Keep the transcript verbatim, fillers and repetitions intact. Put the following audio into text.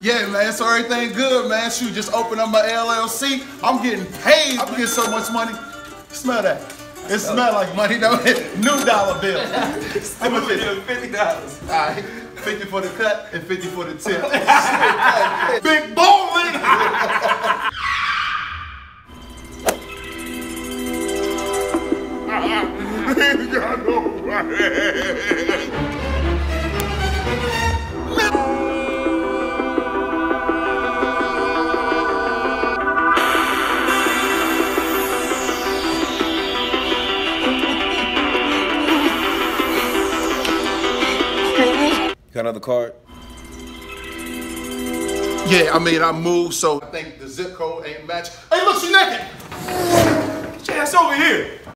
Yeah, man, so everything good, man. Shoot, just open up my L L C. I'm getting paid. I'm getting so much money. Smell that. It smells like money, don't it? New dollar bill. How much is it? fifty dollars. All right. fifty for the cut and fifty for the tip. Big bowling! You got no right. Got another card? Yeah, I mean, I moved, so I think the zip code ain't matched. Hey, look, she naked! Get your ass over here.